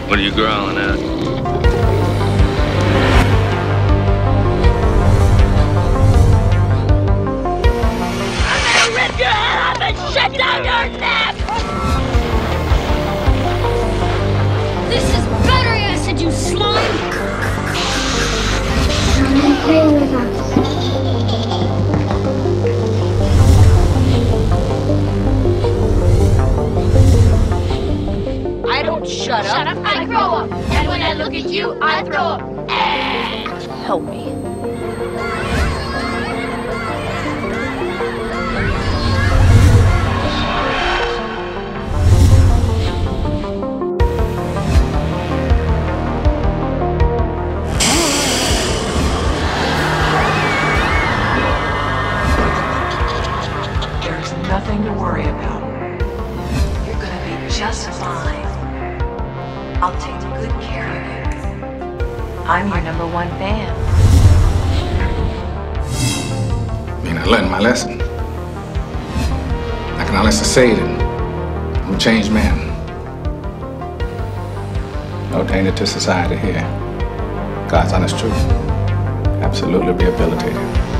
What are you growling at? I'm gonna rip your head off and shut down your neck! This is better acid, you slime! Come and play with us. I don't shut up. Shut up, I grow up! And when I look at you, I throw up. Help me. There's nothing to worry about. You're gonna be just fine. I'll take good care of you. I'm your #1 fan. I mean, I learned my lesson. I can honestly say that I'm a changed man. No danger to society here. God's honest truth. Absolutely rehabilitated.